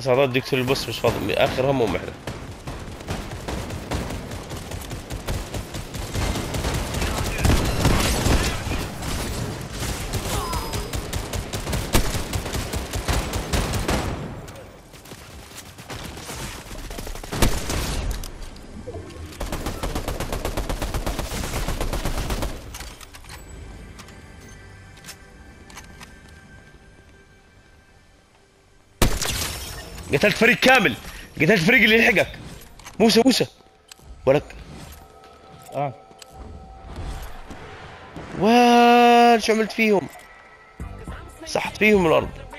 صعدات دكتور البص مش فاضي، اخر همهم احنا. قتلت فريق كامل، قتلت الفريق اللي يلحقك. موسى ولك. اه وال شو عملت فيهم؟ صحت فيهم الارض.